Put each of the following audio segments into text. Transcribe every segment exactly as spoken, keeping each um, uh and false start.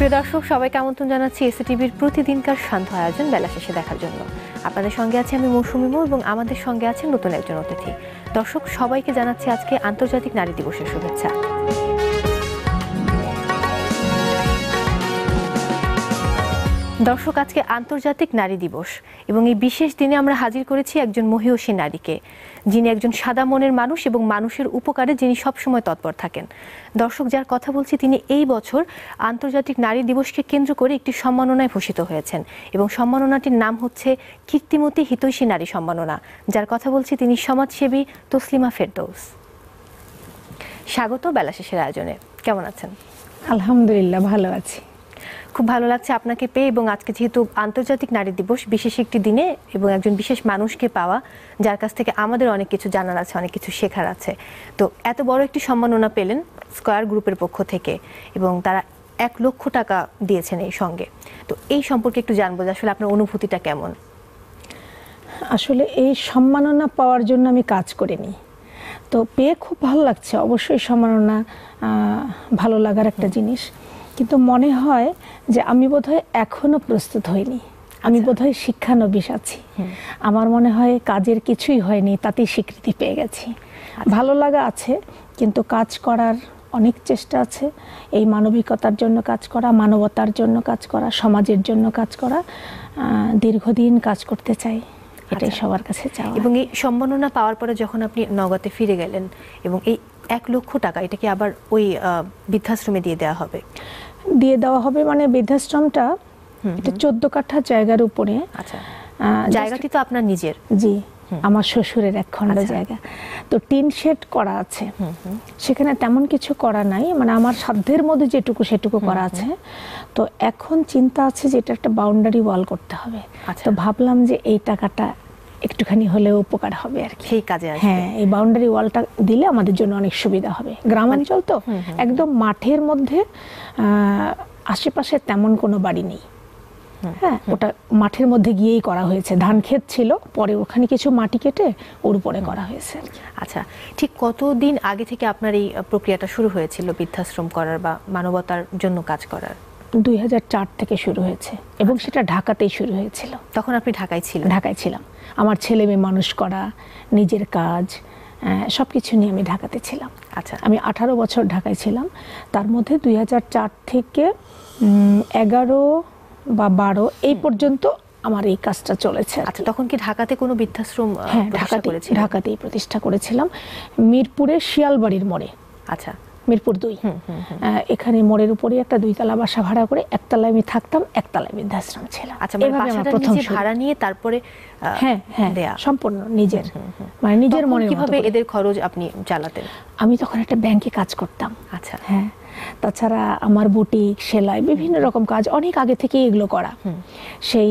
প্রিয় দর্শক, সবাইকে আমন্ত্রণ জানাচ্ছি এসএটিভির প্রতিদিনকার শান্ত আয়োজন বেলাশেষে দেখার জন্য। আপনাদের সঙ্গে আছি আমি মৌসুমী মৌ এবং আমাদের সঙ্গে আছে নতুন একজন অতিথি। দর্শক, সবাইকে জানাচ্ছি আজকে আন্তর্জাতিক নারী দিবসের শুভেচ্ছা। দর্শক, আজকে আন্তর্জাতিক নারী দিবস এবং এই বিশেষ দিনে আমরা হাজির করেছি একজন মহিয়সী নারীকে, যিনি একজন সাদা মনের মানুষ এবং মানুষের উপকারে যিনি সবসময় তৎপর থাকেন। দর্শক, যার কথা বলছি তিনি এই বছর আন্তর্জাতিক নারী দিবসকে কেন্দ্র করে একটি সম্মাননায় ভূষিত হয়েছেন এবং সম্মাননাটির নাম হচ্ছে কীর্তিমতী হিতৈষী নারী সম্মাননা। যার কথা বলছি তিনি সমাজসেবী তসলিমা ফেরদৌস। স্বাগত বেলাশেষের আয়োজনে। কেমন আছেন? আলহামদুলিল্লাহ, ভালো আছি। খুব ভালো লাগছে আপনাকে পেয়ে এবং আজকে যেহেতু আন্তর্জাতিক নারী দিবস, বিশেষ একটি দিনে এবং একজন বিশেষ মানুষকে পাওয়া যার কাছ থেকে আমাদের অনেক কিছু জানার আছে, অনেক কিছু শেখার আছে। তো এত বড় একটি সম্মাননা পেলেন স্কয়ার গ্রুপের পক্ষ থেকে এবং তারা এক লক্ষ টাকা দিয়েছেন এই সঙ্গে। তো এই সম্পর্কে একটু জানবো যে আসলে আপনার অনুভূতিটা কেমন? আসলে এই সম্মাননা পাওয়ার জন্য আমি কাজ করিনি, তো পেয়ে খুব ভালো লাগছে। অবশ্যই সম্মাননা ভালো লাগার একটা জিনিস, কিন্তু মনে হয় যে আমি বোধহয় এখনো প্রস্তুত হইনি। আমি বোধহয় শিক্ষানবিশ আছি। আমার মনে হয় কাজের কিছুই হয়নি, তাতেই স্বীকৃতি পেয়ে গেছি। ভালো লাগা আছে, কিন্তু কাজ করার অনেক চেষ্টা আছে। এই মানবিকতার জন্য কাজ করা, মানবতার জন্য কাজ করা, সমাজের জন্য কাজ করা, দীর্ঘদিন কাজ করতে চাই, এটাই সবার কাছে চাওয়া। এবং এই সম্মাননা পাওয়ার পরে যখন আপনি নগদে ফিরে গেলেন এবং এই এক লক্ষ টাকা এটা কি আবার ওই বৃদ্ধাশ্রমে দিয়ে দেওয়া হবে? দিয়ে দেওয়া হবে মানে বৃদ্ধাশ্রমটা এটা চোদ্দ কাঠা জায়গার উপরে। আচ্ছা, জায়গাটি তো আপনার নিজের? জি, আমার শ্বশুরের এক খণ্ড জায়গা। তো টিন শেড করা আছে, সেখানে তেমন কিছু করা নাই, মানে আমার সাধ্যের মধ্যে যেটুকু সেটুকু করা আছে। তো এখন চিন্তা আছে যে এটা একটা বাউন্ডারি ওয়াল করতে হবে। তো ভাবলাম যে এই টাকাটা একটুখানি হলেও উপকার হবে আর কি, সেই কাজে আসবে। হ্যাঁ, এই বাউন্ডারি ওয়ালটা দিলে আমাদের জন্য অনেক সুবিধা হবে। গ্রামাঞ্চল তো একদম মাঠের মধ্যে, আশেপাশে তেমন কোনো বাড়ি নেই। হ্যাঁ, ওটা মাঠের মধ্যে গিয়েই করা হয়েছে। ধান ক্ষেত ছিল, পরে ওখানে কিছু মাটি কেটে ওর উপরে করা হয়েছে। আচ্ছা, ঠিক কতদিন আগে থেকে আপনার এই প্রক্রিয়াটা শুরু হয়েছিল বৃদ্ধাশ্রম করার বা মানবতার জন্য কাজ করার? দুই হাজার চার থেকে শুরু হয়েছে এবং সেটা ঢাকাতেই শুরু হয়েছিল। তখন আপনি ঢাকায় ছিলেন? ঢাকায় ছিলাম। আমার ছেলে মেয়ে মানুষ করা, নিজের কাজ সব কিছু নিয়ে আমি ঢাকাতে ছিলাম। আচ্ছা, আমি আঠারো বছর ঢাকায় ছিলাম। তার মধ্যে দুই হাজার চার থেকে এগারো বা বারো এই পর্যন্ত আমার এই কাজটা চলেছে। আচ্ছা, তখন কি ঢাকাতে কোনো বৃদ্ধাশ্রম? হ্যাঁ, ঢাকাতে ঢাকাতেই প্রতিষ্ঠা করেছিলাম, মিরপুরের শিয়ালবাড়ির মোড়ে। আচ্ছা, মিরপুর দুই। এখানে মোড়ের উপরে একটা দুইতলা বাসা ভাড়া করে একতলায় আমি থাকতাম, একতলায় বৃদ্ধাশ্রম ছিল। আচ্ছা, মানে বাসাটা নিজে ভাড়া নিয়ে তারপরে? হ্যাঁ হ্যাঁ, সম্পূর্ণ নিজের, মানে নিজের মনে। কিভাবে এদের খরচ আপনি চালাতেন? আমি তখন একটা ব্যাংকে কাজ করতাম। আচ্ছা, হ্যাঁ। তাছাড়া আমার বুটিক, সেলাই, বিভিন্ন রকম কাজ অনেক আগে থেকে এগুলো করা। সেই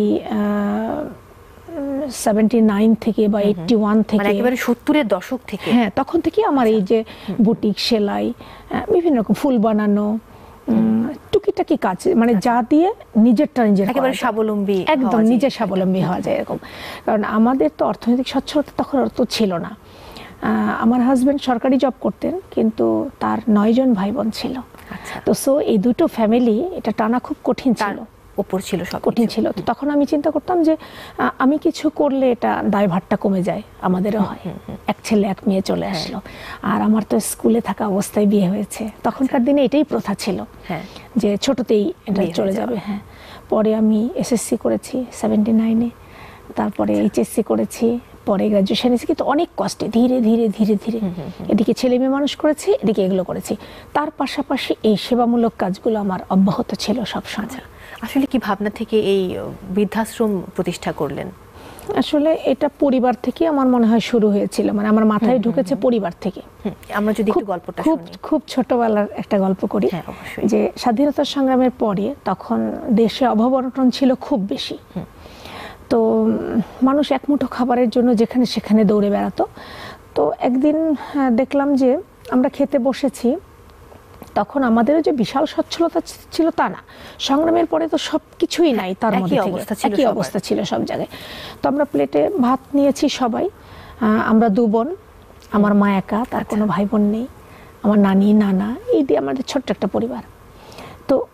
সেভেন্টি নাইন থেকে বা এইটটি ওয়ান থেকে, একেবারে সত্তরের দশক থেকে। হ্যাঁ, তখন থেকে আমার এই যে বুটিক, সেলাই, বিভিন্ন রকম ফুল বানানো, টুকিটাকি কাজ, মানে যা দিয়ে নিজেরটা নিজের একেবারে স্বাবলম্বী, একদম নিজের স্বাবলম্বী হওয়া যায় এরকম। কারণ আমাদের তো অর্থনৈতিক সচ্ছলতা তখন অত ছিল না। আমার হাজবেন্ড সরকারি জব করতেন, কিন্তু তার নয় জন ভাই বোন ছিল। তো সো এই দুটো ফ্যামিলি এটা টানা খুব কঠিন ছিল, উপর ছিল, সব কঠিন ছিল। তো তখন আমি চিন্তা করতাম যে আমি কিছু করলে এটা দায়ভারটা কমে যায়, আমাদেরও হয়। এক ছেলে এক মেয়ে চলে আসলো, আর আমার তো স্কুলে থাকা অবস্থায় বিয়ে হয়েছে। তখনকার দিনে এটাই প্রথা ছিল যে ছোটতেই এটা চলে যাবে। হ্যাঁ, পরে আমি এসএসসি করেছি সেভেন্টি নাইনে, তারপরে এইচএসসি করেছি, পরে গ্রাজুয়েশন এসে, কিন্তু অনেক কষ্টে ধীরে ধীরে ধীরে ধীরে এদিকে ছেলে মেয়ে মানুষ করেছি, এদিকে এগুলো করেছি। তার পাশাপাশি এই সেবামূলক কাজগুলো আমার অব্যাহত ছিল সবসময়। আসলে কি ভাবনা থেকে এই বৃদ্ধাশ্রম প্রতিষ্ঠা করলেন? আসলে এটা পরিবার থেকে আমার মনে হয় শুরু হয়েছিল, মানে আমার মাথায় ঢুকেছে পরিবার থেকে। আমরা যদি একটু গল্পটা খুব খুব ছোটবেলার একটা গল্প করি, যে স্বাধীনতা সংগ্রামের পরে তখন দেশে অভাব অনটন ছিল খুব বেশি। তো মানুষ এক মুঠো খাবারের জন্য যেখানে সেখানে দৌড়ে বেড়াতো। তো একদিন দেখলাম যে আমরা খেতে বসেছি, তখন আমাদেরও যে বিশাল সচ্ছলতা ছিল তা না, সংগ্রামের পরে তো সব কিছুই নাই, তার মধ্যে একই অবস্থা ছিল সব জায়গায়। তো আমরা প্লেটে ভাত নিয়েছি সবাই, আমরা দু বোন, আমার মা একা, তার কোনো ভাই বোন নেই, আমার নানি নানা, এই দিয়ে আমাদের ছোট্ট একটা পরিবার। তো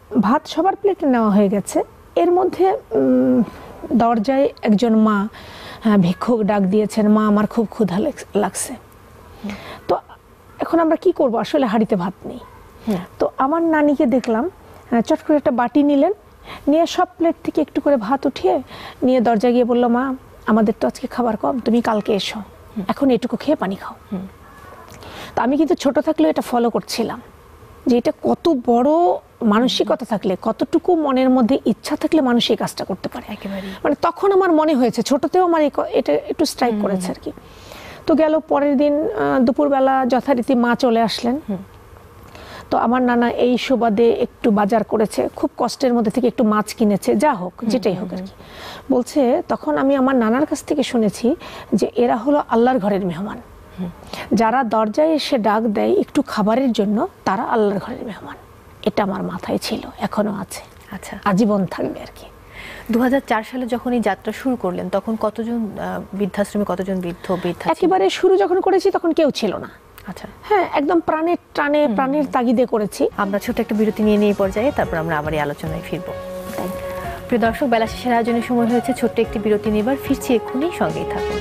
ভাত সবার প্লেটে নেওয়া হয়ে গেছে, এর মধ্যে দরজায় একজন মা ভিক্ষুক ডাক দিয়েছেন, মা আমার খুব ক্ষুধা লাগছে। তো এখন আমরা কি করব, আসলে হাঁড়িতে ভাত নেই। তো আমার নানিকে দেখলাম চট করে একটা বাটি নিলেন, নিয়ে সব প্লেট থেকে একটু করে ভাত উঠিয়ে নিয়ে দরজা গিয়ে বলল, মা আমাদের তো আজকে খাবার কম, তুমি কালকে এসো, এখন এটুকু খেয়ে পানি খাও। তো আমি কিন্তু ছোট থাকলেও এটা ফলো করছিলাম, যে এটা কত বড় মানসিকতা থাকলে, কতটুকু মনের মধ্যে ইচ্ছা থাকলে মানুষ এই কাজটা করতে পারে। মানে তখন আমার মনে হয়েছে, ছোটতেও আমার এটা একটু স্ট্রাইক করেছে আর কি। তো গেল পরের দিন দুপুরবেলা যথারীতি মা চলে আসলেন। তো আমার নানা এই সুবাদে একটু বাজার করেছে, খুব কষ্টের মধ্যে থেকে একটু মাছ কিনেছে, যা হোক যেটাই হোক আর কি। বলছে তখন আমি আমার নানার কাছ থেকে শুনেছি যে এরা হলো আল্লাহর ঘরের মেহমান, যারা দরজায় এসে ডাক দেয় একটু খাবারের জন্য, তারা আল্লাহর ঘরের মেহমান। এটা আমার মাথায় ছিল, এখনো আছে, আচ্ছা আজীবন থাকবে আর কি। দু হাজার চার সালে যখন এই যাত্রা শুরু করলেন, তখন কতজন বৃদ্ধাশ্রমে, কতজন বৃদ্ধ বৃদ্ধা? একেবারে শুরু যখন করেছি তখন কেউ ছিল না। আচ্ছা, হ্যাঁ, একদম প্রাণের টানে প্রাণের তাগিদে করেছি। আমরা ছোট একটা বিরতি নিয়ে নিয়ে পর্যায়ে তারপর আমরা আবার এই আলোচনায় ফিরবো। প্রিয় দর্শক, বেলা শেষের আয়োজনের সময় হয়েছে ছোট্ট একটি বিরতি নেবার, ফিরছি এক্ষুনি, সঙ্গেই থাকুন।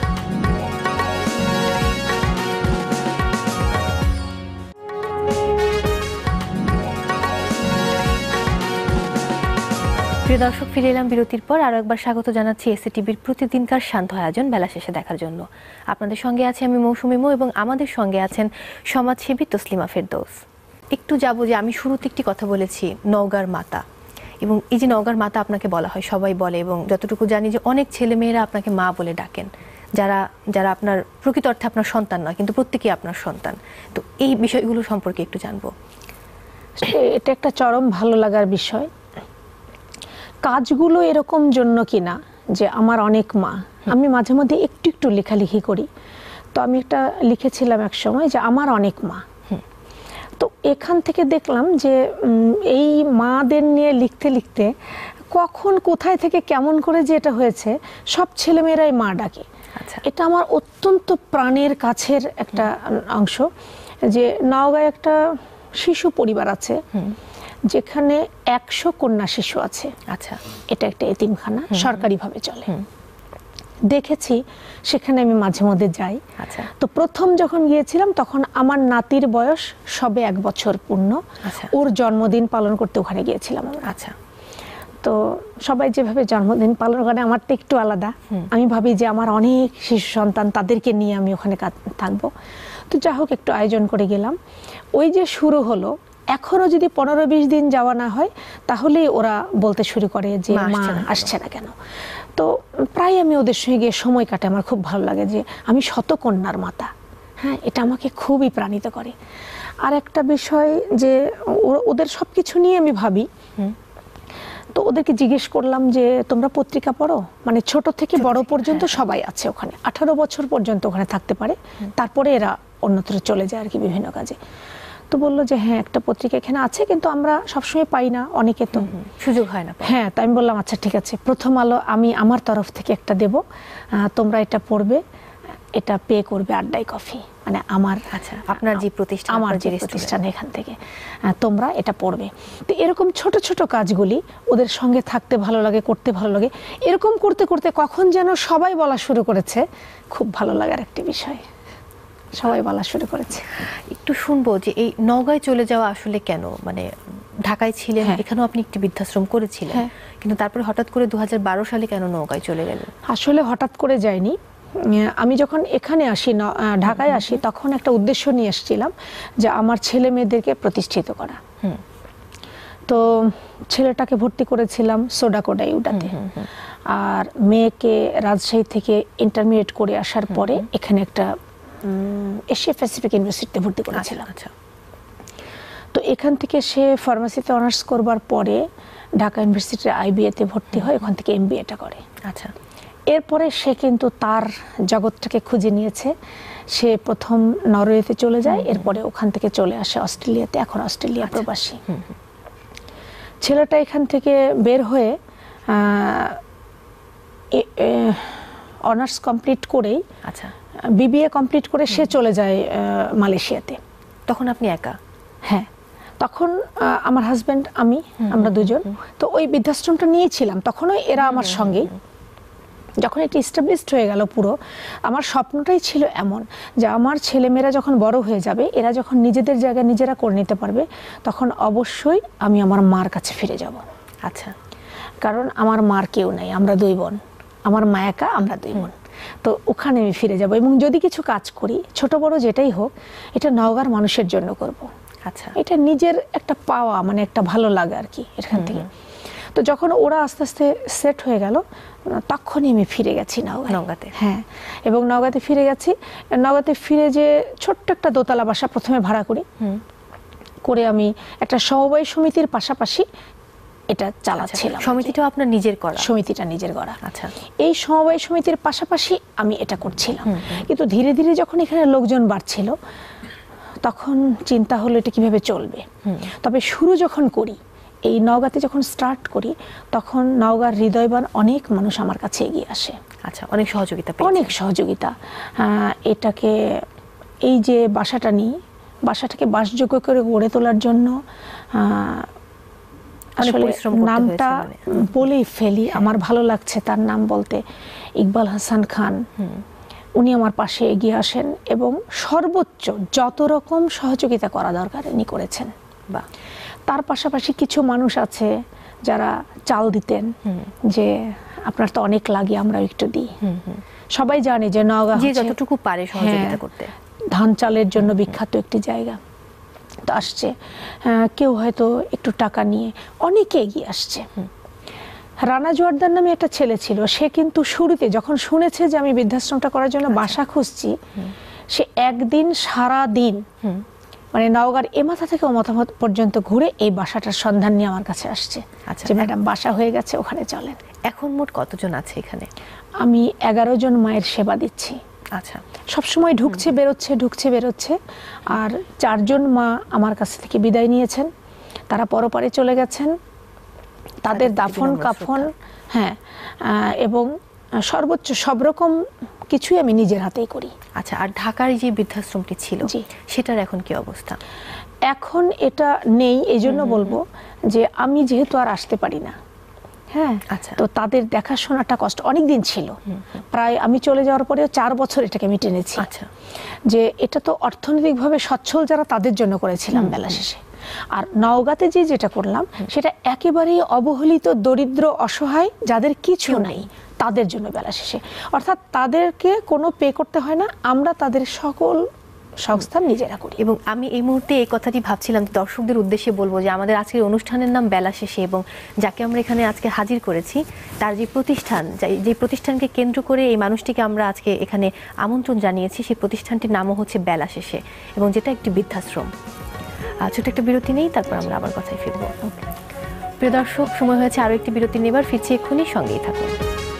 প্রিয় দর্শক, ফিরে এলাম বিরতির পর। আরও একবার স্বাগত জানাচ্ছি এসএটিভির প্রতিদিনকার শান্ত আয়োজন বেলা শেষে দেখার জন্য। আপনাদের সঙ্গে আছি আমি মৌসুমী মৌ, এবং আমাদের সঙ্গে আছেন সমাজসেবী তসলিমা ফেরদৌস। একটু যাবো যে আমি শুরুতে একটি কথা বলেছি, নওগাঁর মাতা, এবং এই যে নওগাঁর মাতা আপনাকে বলা হয়, সবাই বলে, এবং যতটুকু জানি যে অনেক ছেলেমেয়েরা আপনাকে মা বলে ডাকেন, যারা যারা আপনার প্রকৃত অর্থে আপনার সন্তান নয়, কিন্তু প্রত্যেকেই আপনার সন্তান। তো এই বিষয়গুলো সম্পর্কে একটু জানবো। এটা একটা চরম ভালো লাগার বিষয়। কাজগুলো এরকম জন্য কিনা যে আমার অনেক মা, আমি মাঝে মধ্যে একটু একটু লেখালেখি করি। তো আমি একটা লিখেছিলাম এক সময় যে আমার অনেক মা। তো এখান থেকে দেখলাম যে এই মাদের নিয়ে লিখতে লিখতে কখন কোথায় থেকে কেমন করে যে এটা হয়েছে, সব ছেলেমেয়েরাই মা ডাকে। এটা আমার অত্যন্ত প্রাণের কাছের একটা অংশ। যে নওগাঁয় একটা শিশু পরিবার আছে যেখানে একশো কন্যা শিশু আছে। আচ্ছা, এটা একটা এতিমখানা, সরকারিভাবে চলে। দেখেছি, সেখানে আমি মাঝে মধ্যে যাই। আচ্ছা, তো প্রথম যখন গিয়েছিলাম তখন আমার নাতির বয়স সবে এক বছর পূর্ণ। ওর জন্মদিন পালন করতে ওখানে গিয়েছিলাম। আচ্ছা, তো সবাই যেভাবে জন্মদিন পালন করে, আমারটা একটু আলাদা। আমি ভাবি যে আমার অনেক শিশু সন্তান, তাদেরকে নিয়ে আমি ওখানে থাকবো। তো যা হোক, একটু আয়োজন করে গেলাম। ওই যে শুরু হলো, এখনো যদি পনেরো বিশ দিন যাওয়া না হয় তাহলেই ওরা বলতে শুরু করে যে মা আসছে না কেন। তো প্রায় আমি ওদের সঙ্গে গিয়ে সময় কাটে, আমার খুব ভালো লাগে যে আমি শতকন্যার মাতা। হ্যাঁ, এটা আমাকে খুবই প্রাণিত করে। আর একটা বিষয় যে ওদের সব কিছু নিয়ে আমি ভাবি। তো ওদেরকে জিজ্ঞেস করলাম যে তোমরা পত্রিকা পড়ো? মানে ছোট থেকে বড় পর্যন্ত সবাই আছে ওখানে, আঠারো বছর পর্যন্ত ওখানে থাকতে পারে, তারপরে এরা অন্যত্র চলে যায় আর কি বিভিন্ন কাজে। তো বললো যে হ্যাঁ, একটা পত্রিকা এখানে আছে, কিন্তু আমরা সবসময় পাই না, অনেকে তো সুযোগ হয় না। হ্যাঁ, তো আমি বললাম আচ্ছা ঠিক আছে, প্রথম আলো আমি আমার তরফ থেকে একটা দেব, তোমরা এটা পড়বে, এটা পে করবে আড্ডাই কফি, মানে আমার, আচ্ছা, আপনার যে প্রতিষ্ঠান, আমার যে প্রতিষ্ঠান, এখান থেকে তোমরা এটা পড়বে। তো এরকম ছোট ছোট কাজগুলি ওদের সঙ্গে থাকতে ভালো লাগে, করতে ভালো লাগে। এরকম করতে করতে কখন যেন সবাই বলা শুরু করেছে, খুব ভালো লাগার একটি বিষয়, সবাই বলা শুরু করেছে। একটু শুনবো যে এই নওগাঁয় চলে যাওয়া আসলে কেন? মানে ঢাকায় ছিলেন, এখানেও আপনি একটি বৃদ্ধাশ্রম করেছিলেন, কিন্তু তারপরে হঠাৎ করে দু হাজার বারো সালে কেন নওগাঁয় চলে গেলেন? আসলে হঠাৎ করে যায়নি। আমি যখন এখানে আসি, ঢাকায় আসি, তখন একটা উদ্দেশ্য নিয়ে এসেছিলাম যে আমার ছেলে মেয়েদেরকে প্রতিষ্ঠিত করা। তো ছেলেটাকে ভর্তি করেছিলাম সোডাকোডাইউডাতে, আর মেয়েকে রাজশাহী থেকে ইন্টারমিডিয়েট করে আসার পরে এখানে একটা এশিয়া প্যাসিফিক ইউনিভার্সিটিতে ভর্তি করেছিলাম। আচ্ছা, তো এখান থেকে সে ফার্মাসিতে অনার্স করবার পরে ঢাকা ইউনিভার্সিটির আইবিএতে ভর্তি হয়, ওখান থেকে এমবিএটা করে। আচ্ছা, এরপরে সে কিন্তু তার জগৎটাকে খুঁজে নিয়েছে। সে প্রথম নরওয়েতে চলে যায়, এরপরে ওখান থেকে চলে আসে অস্ট্রেলিয়াতে, এখন অস্ট্রেলিয়া প্রবাসী। ছেলেটা এখান থেকে বের হয়ে অনার্স কমপ্লিট করেই, আচ্ছা, বিবিএ কমপ্লিট করে সে চলে যায় মালয়েশিয়াতে। তখন আপনি একা? হ্যাঁ, তখন আমার হাজব্যান্ড আমি আমরা দুজন তো ওই বৃদ্ধাশ্রমটা নিয়েছিলাম, তখনও এরা আমার সঙ্গেই। যখন এটা এস্টাবলিশড হয়ে গেল পুরো, আমার স্বপ্নটাই ছিল এমন যে আমার ছেলেমেয়েরা যখন বড় হয়ে যাবে, এরা যখন নিজেদের জায়গায় নিজেরা করে নিতে পারবে, তখন অবশ্যই আমি আমার মার কাছে ফিরে যাব। আচ্ছা, কারণ আমার মার কেউ নাই, আমরা দুই বোন, আমার মা একা, আমরা দুই বোন। তো ওখানে আমি ফিরে যাব এবং যদি কিছু কাজ করি, ছোট বড় যেটাই হোক, এটা নওগাঁর মানুষের জন্য করব। আচ্ছা, এটা নিজের একটা পাওয়া, মানে একটা ভালো লাগে আর কি এখান থেকে। তো যখন ওরা আস্তে আস্তে সেট হয়ে গেল, তখনই আমি ফিরে গেছি নওগাঁ নওগাঁতে। হ্যাঁ, এবং নওগাঁতে ফিরে গেছি। নওগাঁতে ফিরে যে ছোট্ট একটা দোতলা বাসা প্রথমে ভাড়া করি, করে আমি একটা সমবায় সমিতির পাশাপাশি এটা চালাচ্ছিলাম। সমিতিটাও আপনার নিজের করা? সমিতিটা নিজের করা। আচ্ছা, এই সমবায় সমিতির পাশাপাশি আমি এটা করছিলাম। কিন্তু ধীরে ধীরে যখন এখানে লোকজন বাড়ছিল, তখন চিন্তা হলো এটা কিভাবে চলবে। তবে শুরু যখন করি, এই নওগাঁতে যখন স্টার্ট করি, তখন নওগাঁর হৃদয়বান অনেক মানুষ আমার কাছে এগিয়ে আসে। আচ্ছা, অনেক সহযোগিতা, অনেক সহযোগিতা। এটাকে, এই যে বাসাটা নিই, বাসাটাকে বাসযোগ্য করে গড়ে তোলার জন্য আসলে নামটা বলেই ফেলি, আমার ভালো লাগছে তার নাম বলতে, ইকবাল হাসান খান। উনি আমার পাশে এগিয়ে আসেন এবং সর্বোচ্চ যত রকম সহযোগিতা করা দরকার উনি করেছেন। বা তার পাশাপাশি কিছু মানুষ আছে যারা চাল দিতেন, যে আপনার তো অনেক লাগে, আমরা একটু দিই। সবাই জানে যে নওগাঁ যতটুকু পারে সহযোগিতা করতে, ধান চালের জন্য বিখ্যাত একটি জায়গা। তো আসছে কেউ হয়তো একটু টাকা নিয়ে, অনেকে এগিয়ে আসছে। রানা জোয়ারদার নামে একটা ছেলে ছিল, সে কিন্তু শুরুতে যখন শুনেছে যে আমি বৃদ্ধাশ্রমটা করার জন্য বাসা খুঁজছি, সে একদিন সারা দিন মানে নওগাঁর এ মাথা থেকে ও মাথা পর্যন্ত ঘুরে এই বাসাটার সন্ধান নিয়ে আমার কাছে আসছে। আচ্ছা, যে ম্যাডাম বাসা হয়ে গেছে, ওখানে চলেন। এখন মোট কতজন আছে এখানে? আমি এগারো জন মায়ের সেবা দিচ্ছি। আচ্ছা, সবসময় ঢুকছে বেরোচ্ছে, ঢুকছে বেরোচ্ছে। আর চারজন মা আমার কাছ থেকে বিদায় নিয়েছেন, তারা পরপারে চলে গেছেন। তাদের দাফন কাফন, হ্যাঁ, এবং সর্বোচ্চ সব রকম কিছুই আমি নিজের হাতেই করি। আচ্ছা, আর ঢাকার যে বৃদ্ধাশ্রমটি ছিল, সেটার এখন কি অবস্থা? এখন এটা নেই, এই জন্য বলবো যে আমি যেহেতু আর আসতে পারি না, হ্যাঁ, আচ্ছা, তো তাদের দেখাশোনাটা কষ্ট অনেক দিন ছিল। প্রায় আমি চলে যাওয়ার পরেও চার বছর এটাকে আমি টেনেছি। আচ্ছা, যে এটা তো অর্থনৈতিকভাবে সচ্ছল যারা, তাদের জন্য করেছিলাম বেলাশেষে। আর নওগাঁতে যে যেটা করলাম, সেটা একেবারেই অবহেলিত, দরিদ্র, অসহায়, যাদের কিছু নাই, তাদের জন্য বেলাশেষে। অর্থাৎ তাদেরকে কোনো পে করতে হয় না, আমরা তাদের সকল সংস্থান নিজেরা করি। এবং আমি এই মুহূর্তে এই কথাটি ভাবছিলাম, দর্শকদের উদ্দেশ্যে বলবো যে আমাদের আজকের অনুষ্ঠানের নাম বেলাশেষে, এবং যাকে আমরা এখানে আজকে হাজির করেছি, তার যে প্রতিষ্ঠান, যে প্রতিষ্ঠানকে কেন্দ্র করে এই মানুষটিকে আমরা আজকে এখানে আমন্ত্রণ জানিয়েছি, সেই প্রতিষ্ঠানটির নামও হচ্ছে বেলাশেষে, এবং যেটা একটি বৃদ্ধাশ্রম। ছোট একটা বিরতি নেই, তারপর আমরা আবার কথায় ফিরবো। প্রিয় দর্শক, সময় হয়েছে আরও একটি বিরতি নেবার, ফিরছি এক্ষুনি, সঙ্গেই থাকুন।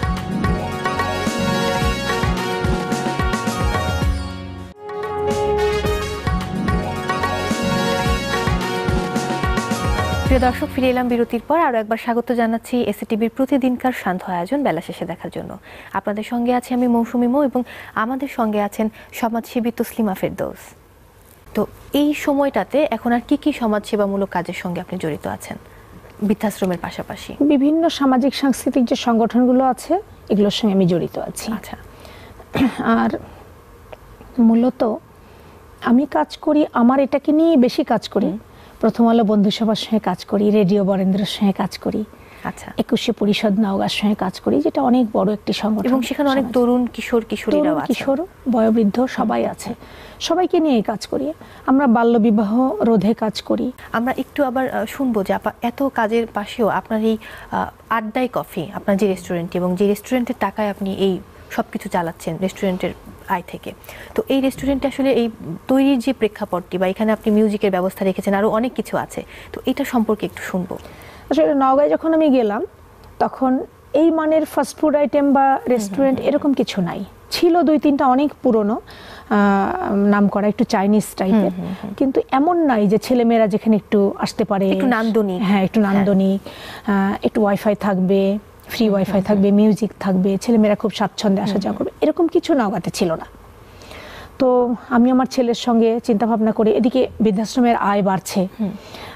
প্রিয় দর্শক, ফিরে এলাম বিরতির পর। আরও একবার স্বাগত জানাচ্ছি এসএটিভির প্রতিদিনকার শান্ত আয়োজন বেলাশেষে দেখার জন্য। আপনাদের সঙ্গে আছি আমি মৌসুমী মৌ, এবং আমাদের সঙ্গে আছেন সমাজসেবী তসলিমা ফেরদৌস। তো এই সময়টাতে এখন আর কি কি সমাজসেবামূলক কাজের সঙ্গে আপনি জড়িত আছেন বৃদ্ধাশ্রমের পাশাপাশি? বিভিন্ন সামাজিক সাংস্কৃতিক যে সংগঠনগুলো আছে, এগুলোর সঙ্গে আমি জড়িত আছি। আচ্ছা, আর মূলত আমি কাজ করি, আমার এটাকে নিয়ে বেশি কাজ করি। প্রথম আলো বন্ধু সভার সঙ্গে কাজ করি, রেডিও বরেন্দ্রের সঙ্গে কাজ করি, আচ্ছা, একুশে পরিষদ নওগাঁর সঙ্গে কাজ করি, যেটা অনেক বড় একটি সংগঠন, এবং সেখানে অনেক তরুণ কিশোর কিশোরীরাও আছে, কিশোর বয়োবৃদ্ধ সবাই আছে, সবাইকে নিয়ে কাজ করি। আমরা বাল্যবিবাহ রোধে কাজ করি। আমরা একটু আবার শুনবো যে এত কাজের পাশেও আপনার এই আড্ডাই কফি, আপনার যে রেস্টুরেন্ট, এবং যে রেস্টুরেন্টের টাকায় আপনি এই সব কিছু চালাচ্ছেন রেস্টুরেন্টের আয় থেকে, তো এই রেস্টুরেন্টে আসলে এই তৈরির যে প্রেক্ষাপটটি, বা এখানে আপনি মিউজিকের ব্যবস্থা রেখেছেন, আরও অনেক কিছু আছে, তো এটা সম্পর্কে একটু শুনবো। আসলে নওগাঁয় যখন আমি গেলাম, তখন এই মানের ফাস্টফুড আইটেম বা রেস্টুরেন্ট এরকম কিছু নাই, ছিল দুই তিনটা অনেক পুরনো নাম করা একটু চাইনিজ টাইপের, কিন্তু এমন নাই যে ছেলেমেয়েরা যেখানে একটু আসতে পারে, একটু নান্দনিক, হ্যাঁ একটু নান্দনিক, একটু ওয়াইফাই থাকবে, ফ্রি ওয়াইফাই থাকবে, মিউজিক থাকবে, ছেলেমেয়েরা খুব স্বাচ্ছন্দ্যে আসা যাওয়া করবে, এরকম কিছু নওগাঁতে ছিল না। তো আমি আমার ছেলের সঙ্গে চিন্তা ভাবনা করে, এদিকে বৃদ্ধাশ্রমের আয় বাড়ছে,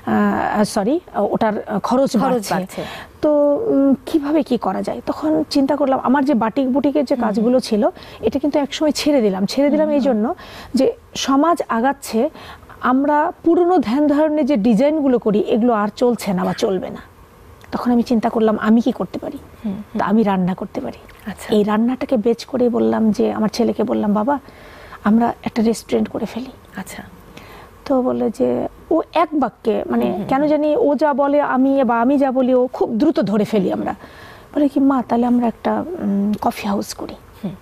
সরি ওটার খরচ বাড়ছে, তো কিভাবে কি করা যায়। তখন চিন্তা করলাম আমার যে বাটিক বুটিকের যে কাজগুলো ছিল এটা কিন্তু একসময় ছেড়ে দিলাম ছেড়ে দিলাম এই জন্য যে সমাজ আগাচ্ছে, আমরা পুরনো ধ্যান ধারণের যে ডিজাইনগুলো করি এগুলো আর চলছে না বা চলবে না। তখন আমি চিন্তা করলাম আমি কি করতে পারি, তা আমি রান্না করতে পারি। এই রান্নাটাকে বেচ করে বললাম যে আমার ছেলেকে বললাম বাবা আমরা একটা রেস্টুরেন্ট করে ফেলি। আচ্ছা, তো বলে যে ও এক বাক্যে মানে কেন জানি ও যা বলে আমি বা আমি যা বলি ও খুব দ্রুত ধরে ফেলি আমরা। বলে কি মা তাহলে আমরা একটা কফি হাউস করি।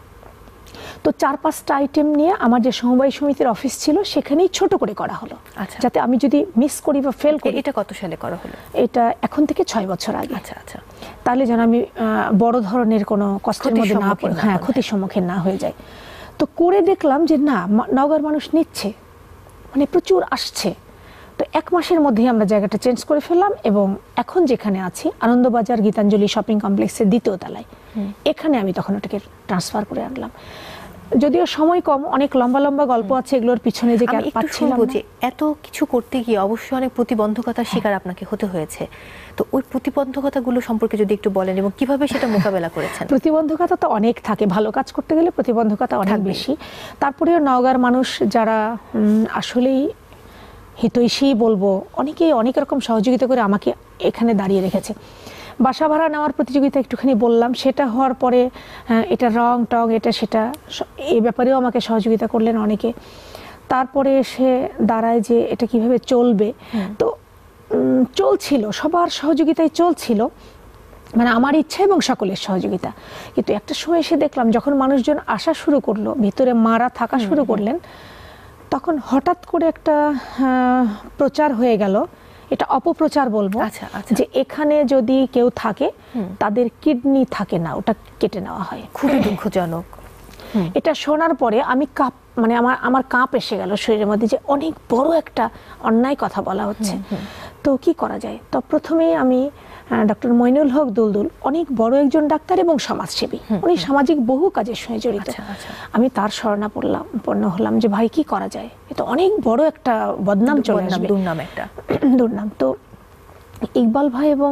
তো চার পাঁচটা আইটেম নিয়ে আমার যে সমবায় সমিতির অফিস ছিল সেখানেই ছোট করে করা হলো, যাতে আমি যদি মিস করি বা ফেল করি। এটা কত সালে করা হলো? এটা এখন থেকে ছয় বছর আগে। আচ্ছা আচ্ছা, তাহলে যেন আমি বড় ধরনের কোনো কষ্টের মধ্যে না পড়ি, হ্যাঁ ক্ষতির সম্মুখীন না হয়ে যায়। তো করে দেখলাম যে না নওগাঁর মানুষ নিচ্ছে, মানে প্রচুর আসছে। তো এক মাসের মধ্যেই আমরা জায়গাটা চেঞ্জ করে ফেললাম এবং এখন যেখানে আছি আনন্দবাজার গীতাঞ্জলি শপিং কমপ্লেক্সের দ্বিতীয় তলায়, এখানে আমি তখন ওটাকে ট্রান্সফার করে আনলাম। যদিও সময় কম, অনেক লম্বা লম্বা গল্প আছে এগুলোর পিছনে যে পাচ্ছিলাম যে এত কিছু করতে গিয়ে অবশ্যই অনেক প্রতিবন্ধকতার শিকার আপনাকে হতে হয়েছে। তো ওই প্রতিবন্ধকতাগুলো সম্পর্কে যদি একটু বলেন এবং কিভাবে সেটা মোকাবেলা করেছেন। প্রতিবন্ধকতা তো অনেক থাকে, ভালো কাজ করতে গেলে প্রতিবন্ধকতা অনেক বেশি। তারপরেও নওগাঁর মানুষ যারা আসলেই হিতৈষী বলবো, অনেকেই অনেক রকম সহযোগিতা করে আমাকে এখানে দাঁড়িয়ে রেখেছে। বাসা ভাড়া নেওয়ার প্রতিযোগিতা একটুখানি বললাম, সেটা হওয়ার পরে এটা রং টং এটা সেটা এই ব্যাপারেও আমাকে সহযোগিতা করলেন অনেকে। তারপরে এসে দাঁড়ায় যে এটা কিভাবে চলবে, তো চলছিল সবার সহযোগিতায় চলছিল, মানে আমার ইচ্ছা এবং সকলের সহযোগিতা। কিন্তু একটা সময় এসে দেখলাম যখন মানুষজন আসা শুরু করলো, ভিতরে মারা থাকা শুরু করলেন, তখন হঠাৎ করে একটা প্রচার হয়ে গেল, এটা অপপ্রচার বলবো, যে এখানে যদি কেউ থাকে তাদের কিডনি থাকে না, ওটা কেটে নেওয়া হয়। খুবই দুঃখজনক। এটা শোনার পরে আমি কাঁপ মানে আমার আমার কাঁপ এসে গেল শরীরের মধ্যে, যে অনেক বড় একটা অন্যায় কথা বলা হচ্ছে। তো কি করা যায়? তো প্রথমেই আমি ডক্টর মইনুল হক দুলদুল, অনেক বড় একজন ডাক্তার এবং সমাজসেবী, উনি সামাজিক বহু কাজের সঙ্গে জড়িত। আমি তার শরণাপন্ন হলাম যে ভাই কি করা যায়, এটা অনেক বড় একটা বদনাম চলে আসবে, দুর্নাম একটা দুর্নাম। তো ইকবাল ভাই এবং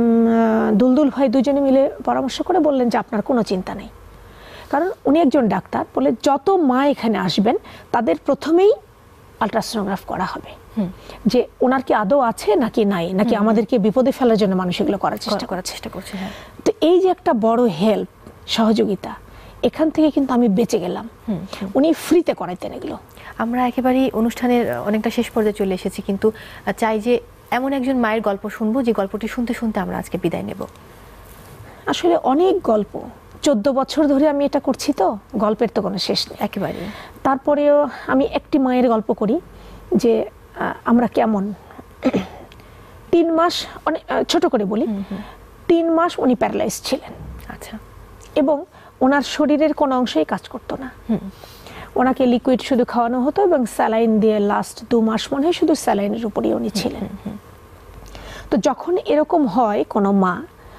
দুলদুল ভাই দুজনে মিলে পরামর্শ করে বললেন যে আপনার কোনো চিন্তা নেই, কারণ উনি একজন ডাক্তার, বলে যত মা এখানে আসবেন তাদের প্রথমেই আলট্রাসোনোগ্রাফ করা হবে, যে ওনার কি আদৌ আছে নাকি নাই, নাকি আমাদেরকে বিপদে ফেলার জন্য মানুষ এগুলো করার চেষ্টা করার চেষ্টা করছে। তো এই যে একটা বড় হেল্প সহযোগিতা, এখান থেকে কিন্তু আমি বেঁচে গেলাম। উনি ফ্রিতে করাইতেন এগুলো। আমরা একেবারেই অনুষ্ঠানের অনেকটা শেষ পর্যায়ে চলে এসেছি, কিন্তু চাই যে এমন একজন মায়ের গল্প শুনবো যে গল্পটি শুনতে শুনতে আমরা আজকে বিদায় নেব। আসলে অনেক গল্প, চোদ্দ বছর ধরে আমি এটা করছি, তো গল্পের তো কোনো শেষ নেই একেবারে। তারপরেও আমি একটি মায়ের গল্প করি, যে আমরা কেমন তিন মাস, অনেক ছোট করে বলি, তিন মাস উনি প্যারালাইজ ছিলেন। আচ্ছা। এবং ওনার শরীরের কোনো অংশই কাজ করতো না, ওনাকে লিকুইড শুধু খাওয়ানো হতো এবং স্যালাইন দিয়ে লাস্ট দু মাস মনে হয় শুধু স্যালাইনের উপরেই উনি ছিলেন। তো যখন এরকম হয় কোনো মা,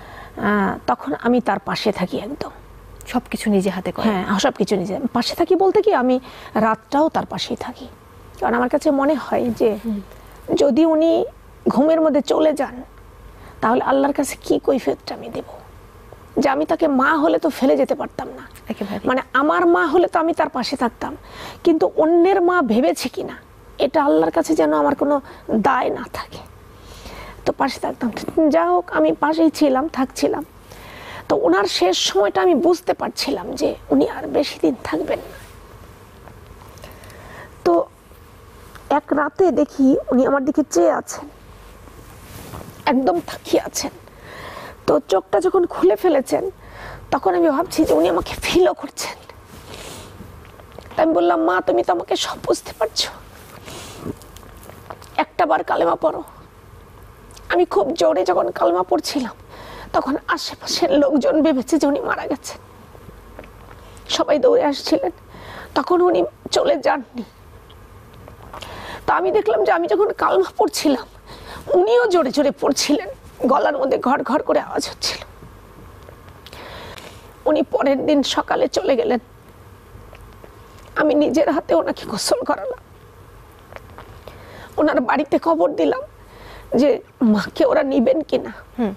তখন আমি তার পাশে থাকি, একদম সবকিছু নিজে হাতে করে। হ্যাঁ, সবকিছু নিজে পাশে থাকি বলতে কি আমি রাতটাও তার পাশেই থাকি, কারণ আমার কাছে মনে হয় যে যদি উনি ঘুমের মধ্যে চলে যান তাহলে আল্লাহর কাছে কি কৈফিয়তটা আমি দেব, যে আমি তাকে মা হলে তো ফেলে যেতে পারতাম না, মানে আমার মা হলে তো আমি তার পাশে থাকতাম, কিন্তু অন্যের মা ভেবেছে কিনা এটা আল্লাহর কাছে যেন আমার কোনো দায় না থাকে, তো পাশে থাকতাম। যা হোক আমি পাশেই ছিলাম, থাকছিলাম। তো ওনার শেষ সময়টা আমি বুঝতে পারছিলাম যে উনি আর বেশি দিন থাকবেন না। তো এক রাতে দেখি উনি আমার দিকে চেয়ে আছেন, একদম তাকিয়ে আছেন। তো চোখটা যখন খুলে ফেলেছেন তখন আমি ভাবছি যে উনি আমাকে ফিলও করছেন। আমি বললাম মা তুমি তো আমাকে সব বুঝতে পারছো, একটা বার কালেমা পড়ো। আমি খুব জোরে যখন কালেমা পড়ছিলাম তখন আশেপাশের লোকজন ভেবেছে যে উনি মারা গেছেন, সবাই দৌড়ে আসছিলেন, তখন উনি চলে যাননি। তো আমি দেখলাম যে আমি যখন কালেমা পড়ছিলাম উনিও জোরে জোরে পড়ছিলেন, গলার মধ্যে ঘর ঘর করে আওয়াজ হচ্ছিল। উনি পরের দিন সকালে চলে গেলেন, আমি নিজের হাতে ওনাকে গোসল করালাম, ওনার বাড়িতে খবর দিলাম, যে মাকে ওরা নিবেন কিনা।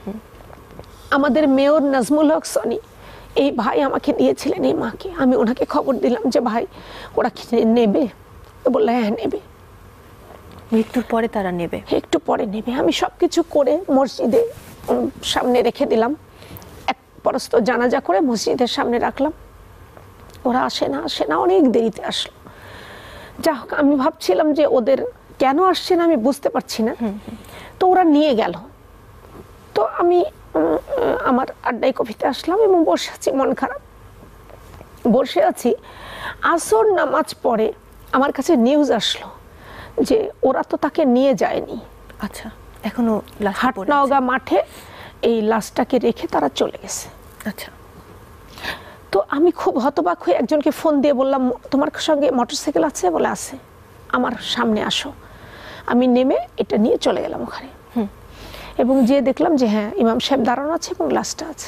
আমাদের মেয়র নাজমুল হক সনি এই ভাই আমাকে নিয়েছিলেন এই মাকে, আমি ওনাকে খবর দিলাম যে ভাই ওরা কি নেবে, তো বললো হ্যাঁ নেবে, মৃত্যুর পরে তারা নেবে, একটু পরে নেবে। আমি সবকিছু করে মসজিদে সামনে রেখে দিলাম, এক পরস্ত জানাজা করে মসজিদের সামনে রাখলাম। ওরা আসে না আসে না অনেক দেরিতে আসলো। যা হোক, আমি ভাবছিলাম যে ওদের কেন আসছে না আমি বুঝতে পারছি না, তো ওরা নিয়ে গেল। তো আমি আমার আড্ডায় কফিতে আসলাম এবং বসে আছি, মন খারাপ বসে আছি। আসর নামাজ পড়ে আমার কাছে নিউজ আসলো যে ওরা তো তাকে নিয়ে যায়নি। আচ্ছা, এখনো হাটনওগা মাঠে এই লাশটাকে রেখে তারা চলে গেছে। আচ্ছা, তো আমি খুব হতবাক হয়ে একজনকে ফোন দিয়ে বললাম তোমার সঙ্গে মোটরসাইকেল আছে? বলে আছে, আমার সামনে আসো। আমি নেমে এটা নিয়ে চলে গেলাম ওখানে এবং যে দেখলাম যে হ্যাঁ ইমাম সাহেব দাঁড়ানো আছে এবং লাশটা আছে।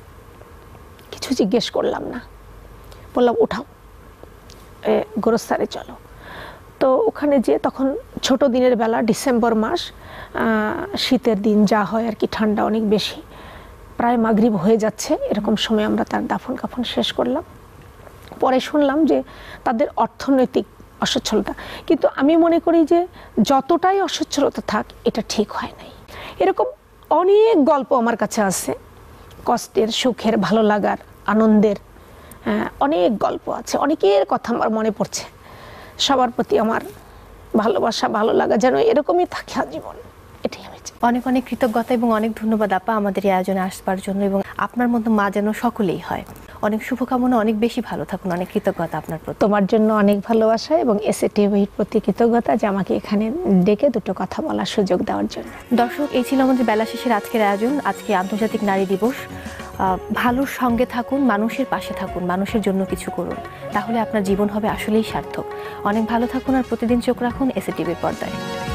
কিছু জিজ্ঞেস করলাম না, বললাম উঠাও গোরস্থানে চলো। তো ওখানে যে তখন ছোট দিনের বেলা, ডিসেম্বর মাস, শীতের দিন যা হয় আর কি, ঠান্ডা অনেক বেশি, প্রায় মাগরিব হয়ে যাচ্ছে, এরকম সময় আমরা তার দাফন কাফন শেষ করলাম। পরে শুনলাম যে তাদের অর্থনৈতিক অসচ্ছলতা, কিন্তু আমি মনে করি যে যতটাই অসচ্ছলতা থাক এটা ঠিক হয় নাই। এরকম অনেক গল্প আমার কাছে আছে, কষ্টের, সুখের, ভালো লাগার, আনন্দের, অনেক গল্প আছে। অনেকের কথা আমার মনে পড়ছে। সবার প্রতি আমার ভালোবাসা, ভালো লাগা যেন এরকমই থাকে আজীবন, এটাই আমি চাই। অনেক অনেক কৃতজ্ঞতা এবং অনেক ধন্যবাদ আপা আমাদের এই আয়োজনে আসবার জন্য, এবং আপনার মতো মা যেন সকলেই হয়। অনেক শুভকামনা, অনেক বেশি ভালো থাকুন, অনেক কৃতজ্ঞতা আপনার প্রতি। তোমার জন্য অনেক ভালোবাসা এবং এসএটিভির প্রতি কৃতজ্ঞতা যে আমাকে এখানে ডেকে দুটো কথা বলার সুযোগ দেওয়ার জন্য। দর্শক, এই ছিল আমাদের বেলাশেষের আজকের আয়োজন। আজকে আন্তর্জাতিক নারী দিবস। ভালোর সঙ্গে থাকুন, মানুষের পাশে থাকুন, মানুষের জন্য কিছু করুন, তাহলে আপনার জীবন হবে আসলেই সার্থক। অনেক ভালো থাকুন আর প্রতিদিন চোখ রাখুন এসএটিভির পর্দায়।